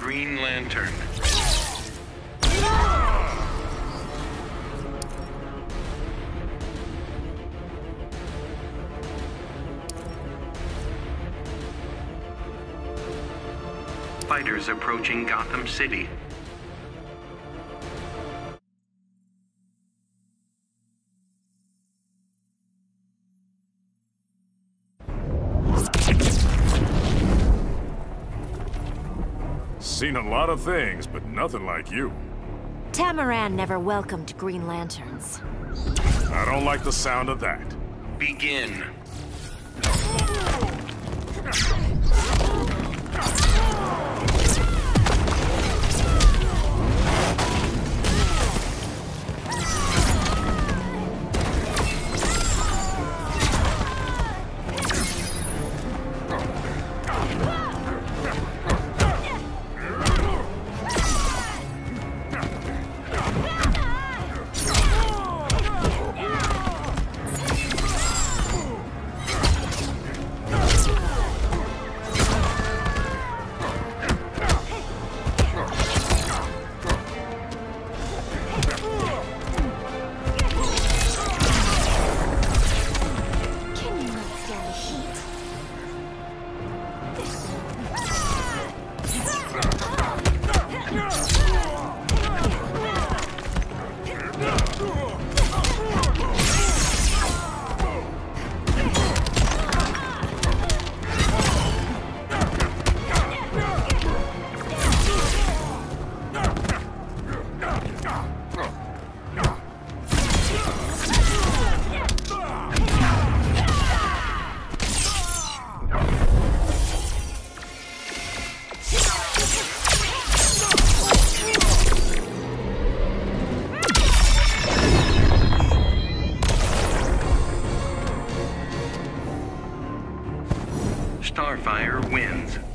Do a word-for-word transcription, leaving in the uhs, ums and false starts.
Green Lantern. Fighters approaching Gotham City. Seen a lot of things, but nothing like you. Tamaran never welcomed Green Lanterns. I don't like the sound of that. Begin. Starfire wins.